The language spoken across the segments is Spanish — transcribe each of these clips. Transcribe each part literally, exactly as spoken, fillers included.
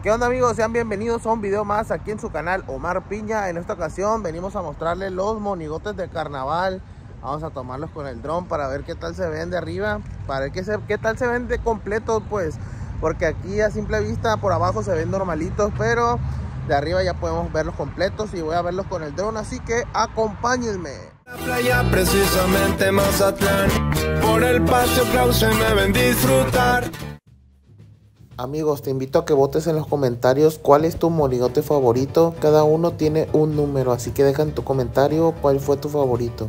¿Qué onda, amigos? Sean bienvenidos a un video más aquí en su canal Omar Piña. En esta ocasión venimos a mostrarles los monigotes de carnaval. Vamos a tomarlos con el dron para ver qué tal se ven de arriba, para ver qué, se, qué tal se ven de completos, pues, porque aquí a simple vista por abajo se ven normalitos, pero de arriba ya podemos verlos completos y voy a verlos con el dron, así que acompáñenme. La playa, precisamente Mazatlán, por el patio Krause me ven disfrutar. Amigos, te invito a que votes en los comentarios cuál es tu monigote favorito. Cada uno tiene un número, así que deja en tu comentario cuál fue tu favorito.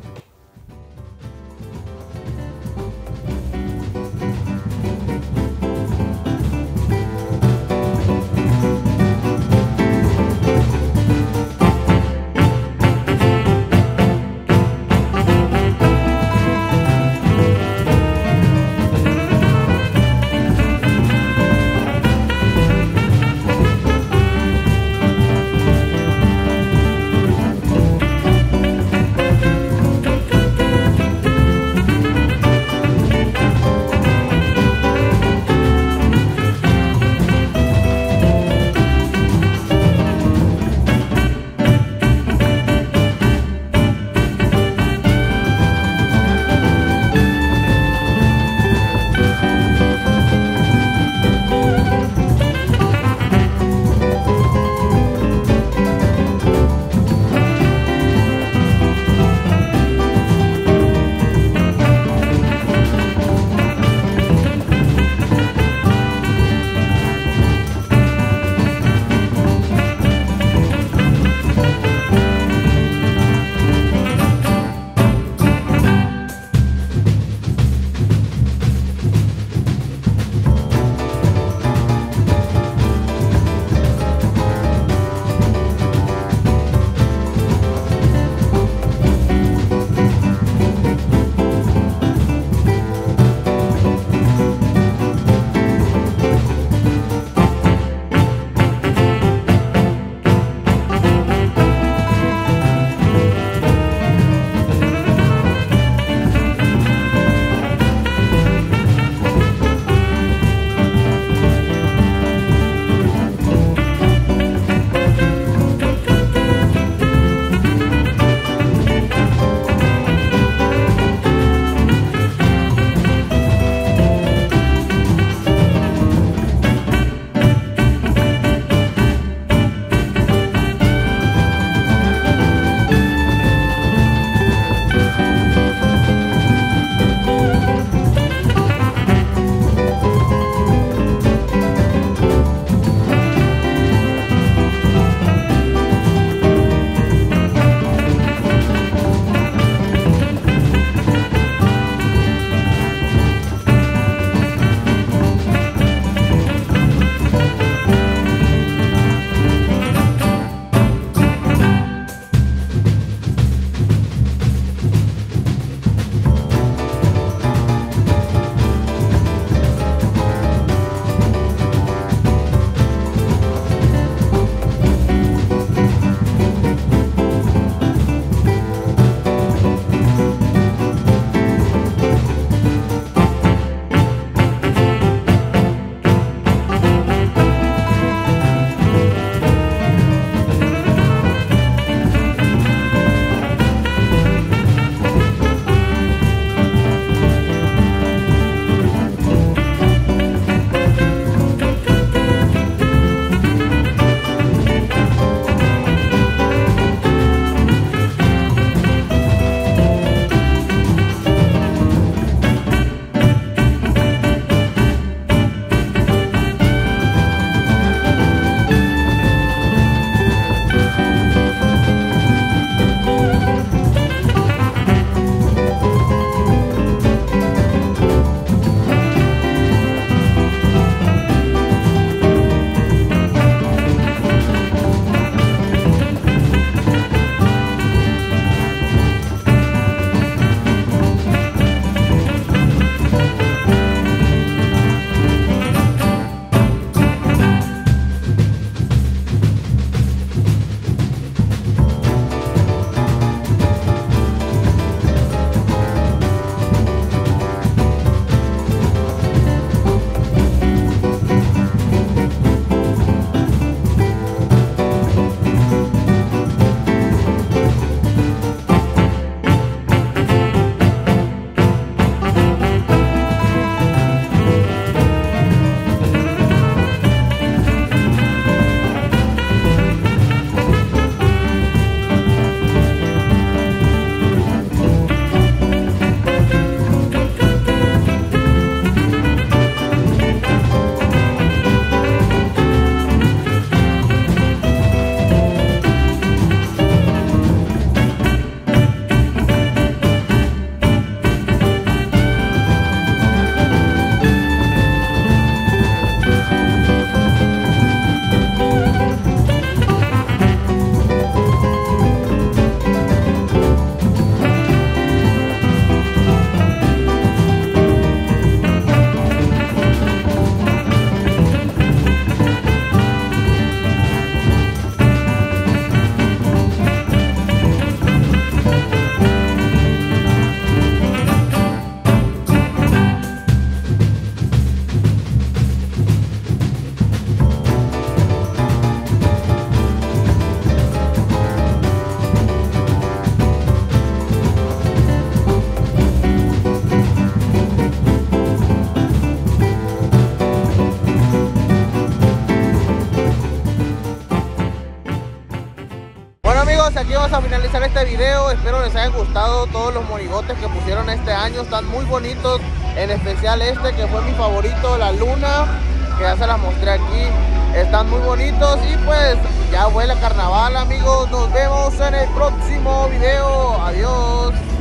a finalizar este video. Espero les hayan gustado todos los monigotes que pusieron este año. Están muy bonitos, en especial este que fue mi favorito, la luna, que ya se las mostré aquí. Están muy bonitos y pues ya huele a carnaval, amigos. Nos vemos en el próximo video. Adiós.